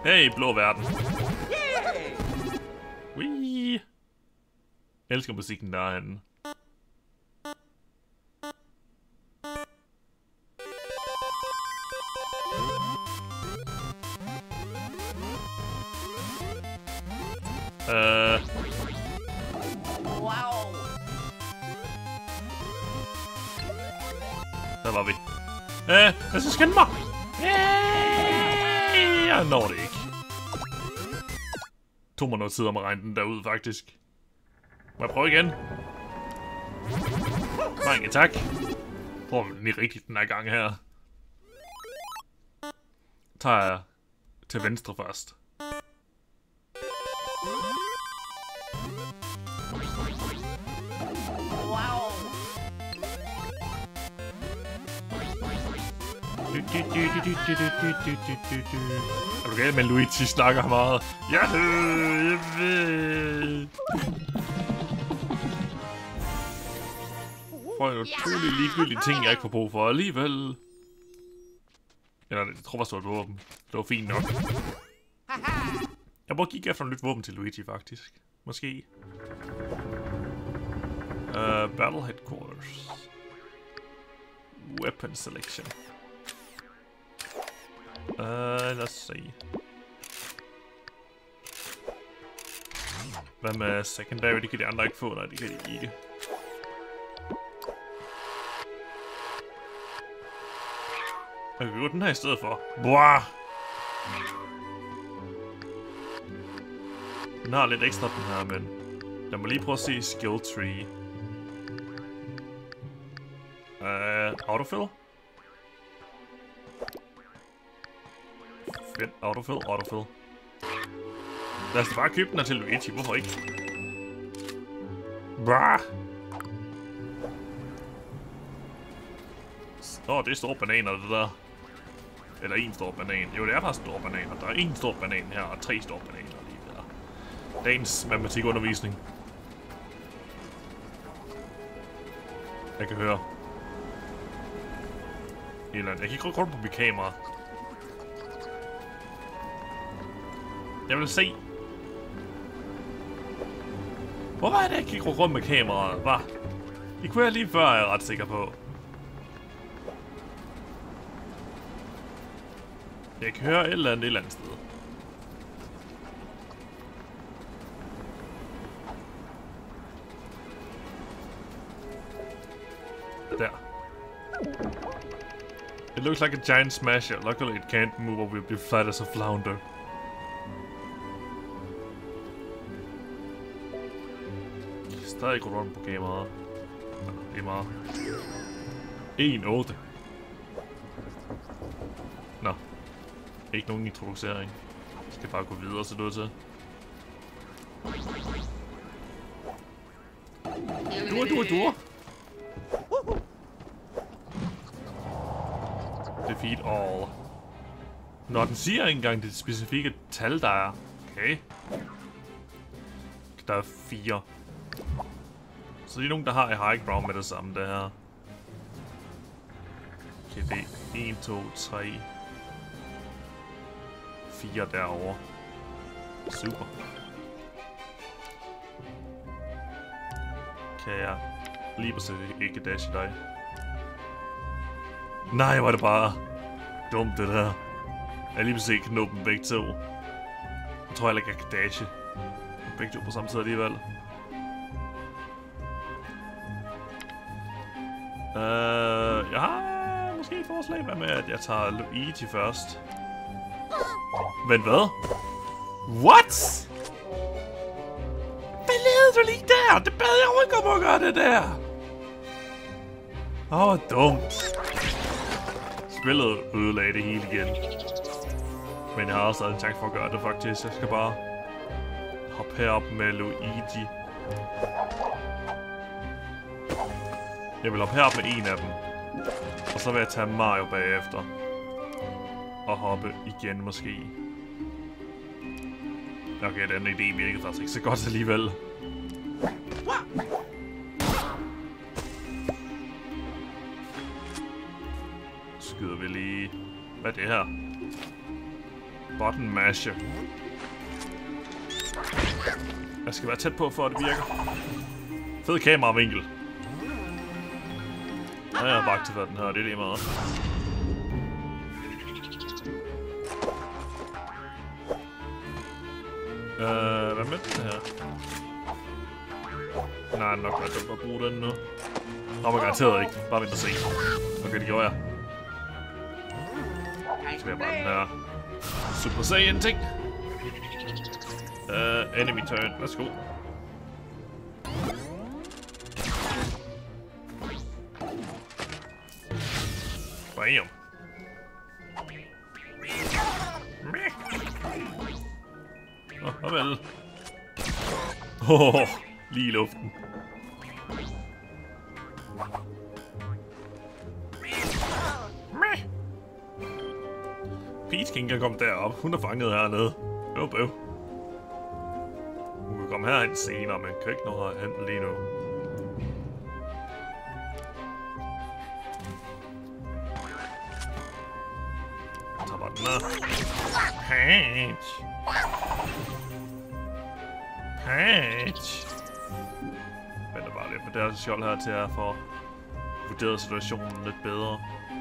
Hey, blå verden. Wee. Jeg elsker musikken derhen. Wow. Der var vi. Jeg skal skænde mig. Jeg når det ikke. Tog mig noget tid om at regne den derud, faktisk. Må jeg prøve igen? Mange tak. Prøver vi lige rigtigt den her gang her. Tager jeg til venstre først. Wow. Er du galt med Luigi snakker meget? Ja, jeg ved. For en utrolig ligegyldig ting, jeg ikke får brug for alligevel. Eller, jeg tror faktisk, det var et våben. Det var fint nok. Jeg må kigge efter et nyt våben til Luigi, faktisk. Måske. Battle Headquarters. Weapon Selection. Lad os se. Hvad med secondary? Det kan de andre ikke få. Nej, det kan de ikke. Jeg kan gå den her i stedet for. Buah! Den har lidt ekstra, den her, men... Jeg må lige prøve at se skill tree. Autofill? Fedt. Autofill. Lad os da bare købe den her til Luigi. Hvorfor ikke? Brah! Det er store bananer, det der. Eller en stor banan. Jo, det er faktisk store bananer. Der er en stor banan her, og 3 store bananer lige der. Dagens matematikundervisning. Jeg kan høre. Jeg kan ikke rykke rundt på mit kamera. Jeg vil se. Hvorfor er det, jeg ikke rykke rundt med kameraet? Hvad? Det kunne jeg lige før, er jeg ret sikker på. Jeg kan høre et eller andet sted. Der. It looks like a giant smasher. Luckily it can't move or we'll be flat as a flounder. Stadig går rundt på kameraet. Det er meget. 1-8. Nå. Ikke nogen introducering. Jeg skal bare gå videre, så du er til. Du. Defeat all. Nå, den siger ikke engang det specifikke tal, der er. Okay. Der er 4. Så det er nogen, der har i high ground med det samme, det her. Okay, det er 1, 2, 3... 4 derovre. Super. Kan jeg lige præcis ikke dash i dig? Nej, var det bare dumt det der. Jeg lige præcis ikke kan nå dem begge to. Jeg tror heller ikke, jeg kan dashe begge to på samme tid alligevel. Jeg har måske et forslag. Hvad med, at jeg tager Luigi først? Men hvad? What? Hvad lavede du lige der? Det bad jeg jo ikke om at gøre det der. Dumt. Spillet ødelagde det hele igen. Men jeg har også en chance for at gøre det faktisk. Jeg skal bare hoppe herop med Luigi. Jeg vil hoppe herop med en af dem. Og så vil jeg tage Mario bagefter. Og hoppe igen måske. Okay, den idé virkede faktisk ikke så godt alligevel. Skyder vi lige... Hvad er det her? Button masher. Jeg skal være tæt på, for at det virker. Fed kameravinkel. Ja, jeg har bare aktiveret den her, det er lige meget. Hvad med den her? Nej, nok være dumt at bruge den nu. Rammer garanteret ikke. Bare vent og se. Okay, det gjorde jeg. Så vil jeg bare den her Super Saiyan ting. Enemy turn. Værsgo. Bam. Vel. Lige i luften. Peach kan ikke komme derop. Hun er fanget hernede. Bøv. Hun kan komme herhen senere, men kan ikke nå herhen lige nu. Jeg tager bare den her. Peach. Venter bare lidt på deres skjold her til at få vurderet situationen lidt bedre.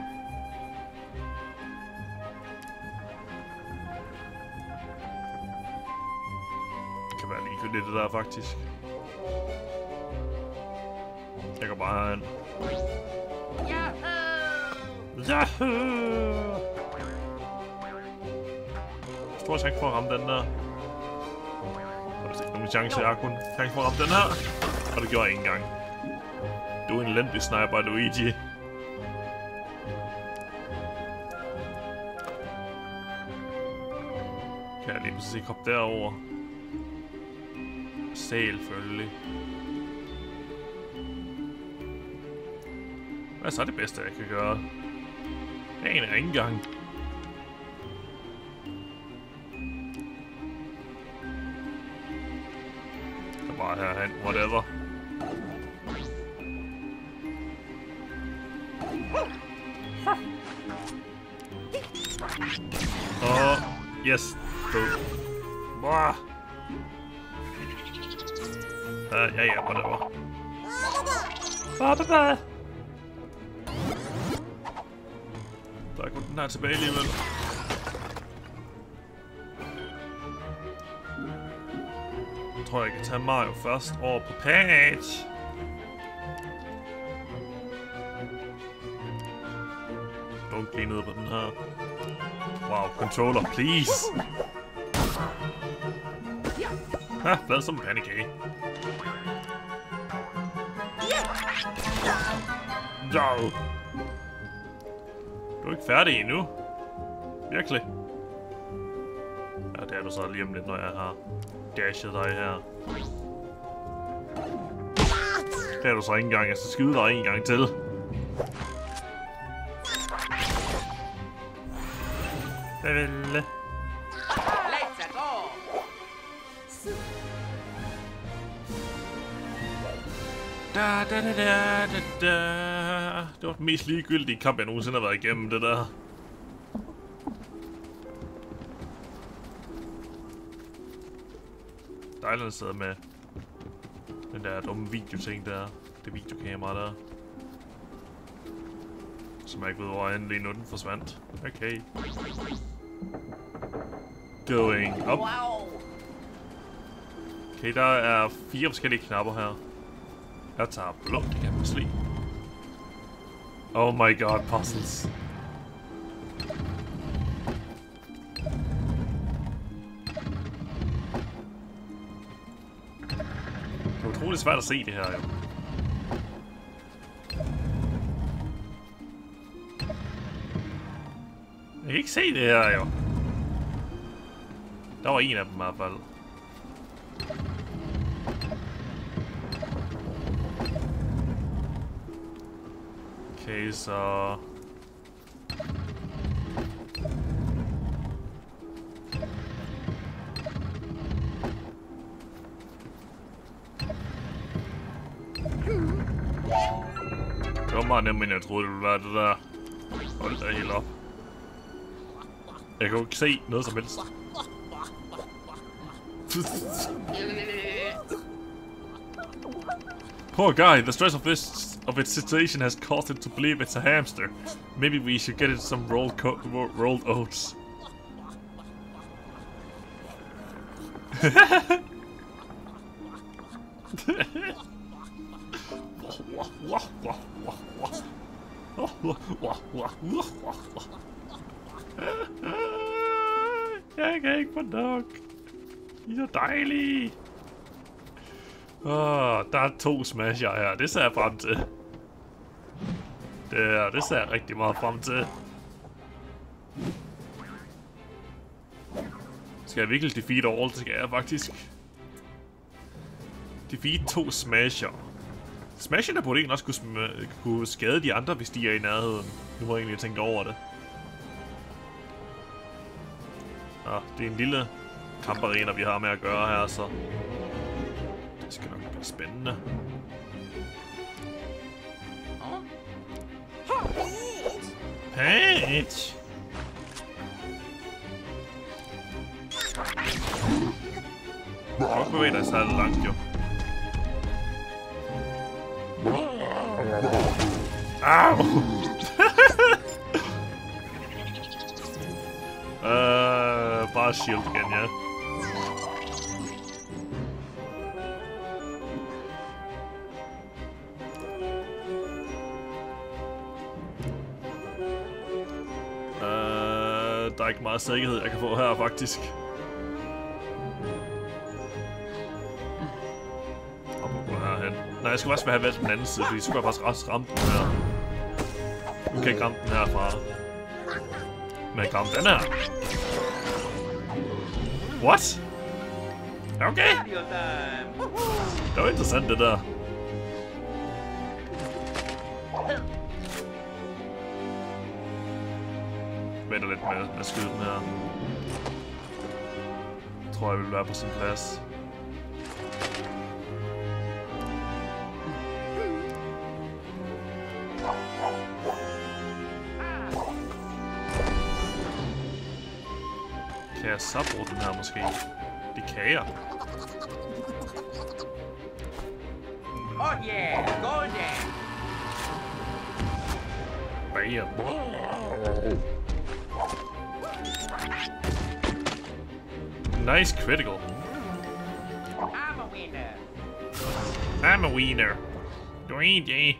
Det kan være ligegyldigt det der faktisk. Jeg går bare herhen. Yahoo! Stor chance for at ramme den der. Nogen chance, jeg kunne chance for at ramme den her. Og det gjorde jeg ikke engang. Du er en elendig sniper, Luigi. Kan jeg lige pludselig ikke hoppe derover? Selvfølgelig. Hvad er så det bedste, jeg kan gøre? Jeg aner ikke engang. Bare herhen, whatever. Yes, død. Ja, whatever. Der er kun den her tilbage alligevel. Jeg tror, jeg kan tage Mario først over på Peach. Don't blive nede på den her. Wow, controller, please. Ha, flad som en pandekage. Jo. Du er ikke færdig endnu. Virkelig. Ja, det er du så lige om lidt, når jeg har dashet dig her. Det er du så ikke engang. Jeg skal skyde dig en gang til. Vel. Det var den mest ligegyldige kamp, jeg nogensinde har været igennem, det der. Dejligt at sidde med den der dumme videoting der. Det videokamera der. Som jeg ikke ved, hvor jeg lige nu den forsvandt. Okay. Going up. Okay, der er 4 forskellige knapper her. Jeg tager blå, det kan man slige. Oh my god, puzzles. Det er utroligt svært at se det her, jo. Jeg kan ikke se det her, jo. Der var en af dem i hvert fald. Okay, så... Det var meget nemmere, end jeg troede, det ville være det der. Hold da helt op. Jeg kan jo ikke se noget som helst. Poor guy, the stress of its situation has caused it to believe it's a hamster. Maybe we should get it some rolled oats. Jeg kan ikke få nok. I er så dejlige. Der er 2 smasher her. Det ser jeg frem til. Det ser jeg rigtig meget frem til. Skal jeg virkelig defeat all? Det skal jeg faktisk. Defeat 2 smasher. Smasherne burde egentlig også kunne skade de andre, hvis de er i nærheden. Nu må jeg egentlig tænke over det. Det er en lille kamparena, vi har med at gøre her, så det skal nok blive spændende. Page! Du bevæger dig så langt, jo. Au! Bare shield igen, ja. Der er ikke meget sikkerhed, jeg kan få her, faktisk. Nej, jeg skal også have valgt den anden side, fordi så skulle jeg faktisk også ramme den her. Nu kan jeg ikke ramme den herfra. Men jeg kan ramme den her. What? Okay. Det var interessant, det der. Venter lidt med at skyde den her. Jeg tror, jeg vil være på sin plads. Kan jeg så bruge den her måske? Det kan jeg. Oh yeah, go there. Bam. Nice critical. I'm a winner. I'm a wiener. Du ain't det.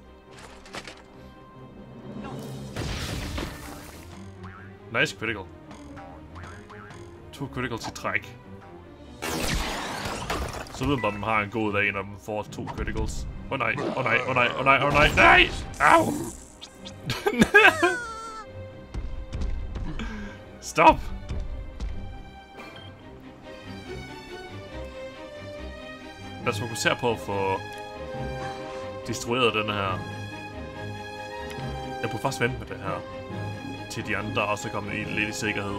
Nice critical. 2 criticals i træk. Så ved man, at man har en god dag, når man får 2 criticals. Åh nej, åh nej, åh nej, åh nej, åh nej, nej! Au! Stop! Lad os fokusere på at få destrueret den her. Jeg kunne faktisk vente med det her, til de andre også er kommet lidt i sikkerhed.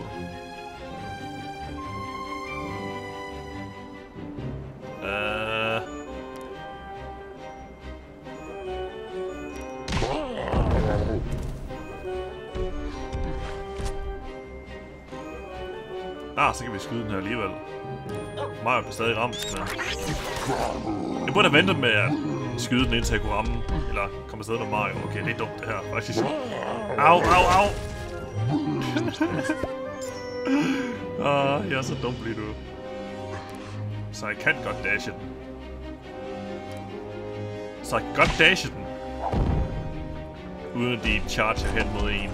Så kan vi skyde den her alligevel. Mario er stadig ramt, men jeg burde have ventet med at skyde den, indtil jeg kunne ramme. Eller komme afsted med Mario. Okay, det er dumt det her, faktisk. Au, au, au! Jeg er så dum lige nu. Så jeg kan godt dashe den. Så jeg kan godt dashe den. Uden at de charger hen mod en.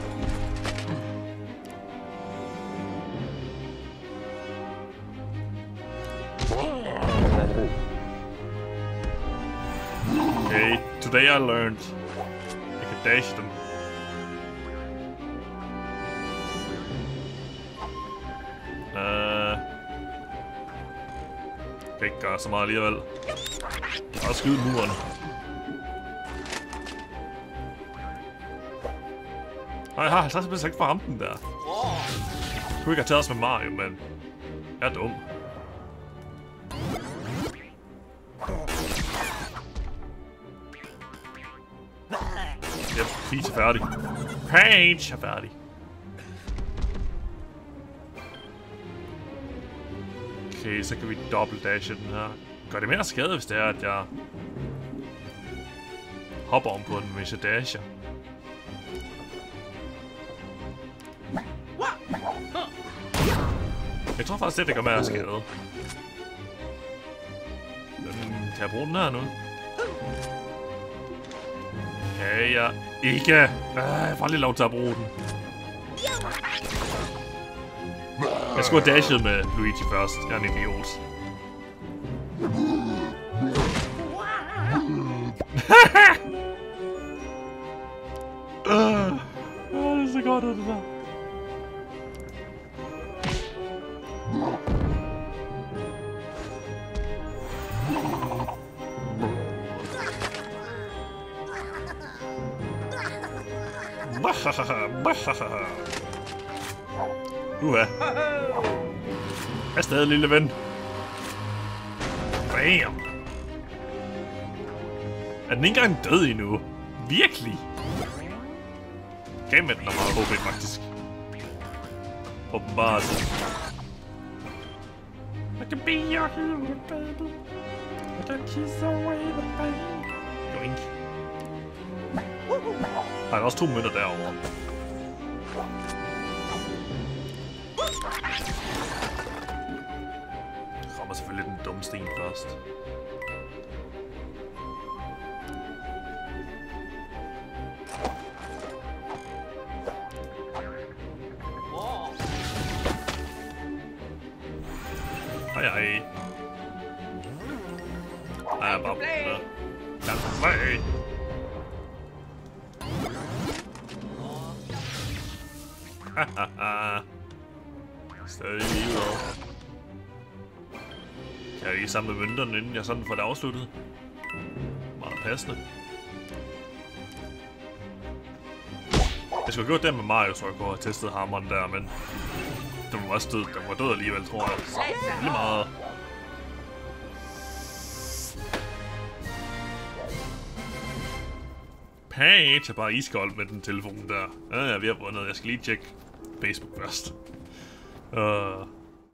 Okay, today I learned. Jeg kan dash dem. Kan ikke gøre så meget alligevel. Bare skyde muren. Nej, jeg har 50% ikke for ham den der. Jeg kunne ikke have taget os med Mario, men jeg er dum. Yep, Peach er færdig. Peach er færdig. Okay, så kan vi dobbeltdashe den her. Gør det mere skade, hvis det er, at jeg hopper om på den, hvis jeg dasher? Jeg tror faktisk, det gør mere skade. Kan jeg bruge den her nu? Kan jeg ikke? Jeg får lige lov til at bruge den. Jeg skulle have dashet med Luigi først. Jeg er en idiot. Det er så godt ud, det der. Jeg er stadig, lille ven. Bam! Er den ikke engang død endnu? Virkelig? Game med den er meget HP faktisk. Åbenbart. I can be your hero, baby. I can kiss away the pain. Joink. Der er også 2 mønter derovre. Jeg rammer selvfølgelig den dumme sten først. Hej hej. Jeg er bare med. Hej. Stadig livet. Kan jeg lige samle mønterne, inden jeg sådan får det afsluttet? Meget passende. Jeg skulle have gjort det med Mario, så jeg kunne have testet hammeren der, men den var også død. Den var død alligevel, tror jeg. Lige meget. Page er bare iskold med den telefon der. Ja, vi har vundet. Jeg skal lige tjekke Facebook først.